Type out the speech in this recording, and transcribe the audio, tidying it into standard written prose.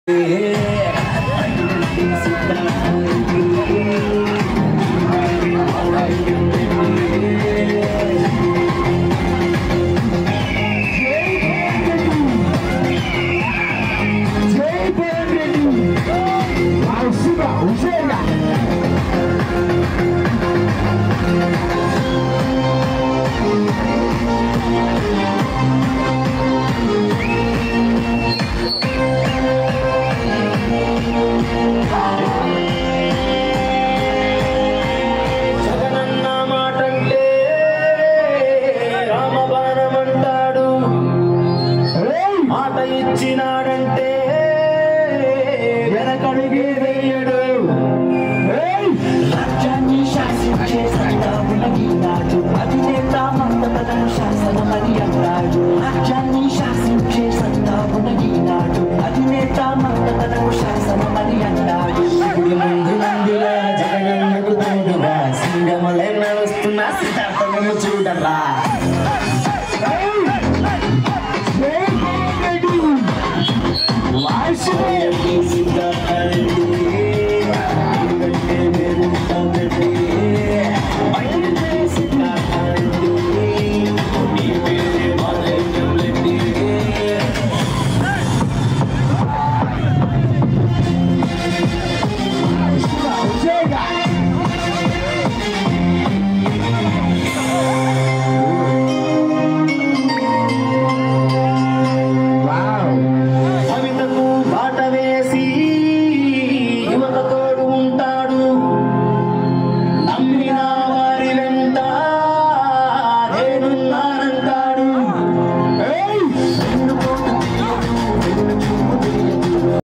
ఇచ్చినాడంటే వెనకడిగే వేయడు. రాజ్యాన్ని శాసించే సంతాపులగినాడు అధినేత మందపదను శాసనమని అన్నాడు. రాజ్యాన్ని శాసించే సంతాపులగినాడు అధినేత మందపదను శాసనమని అన్నాడు. ఇప్పుడు ముందు నందుగా జగనన్నకు తోడుగా సింగమలే వస్తున్న సిద్ధార్థను చూడరా. Life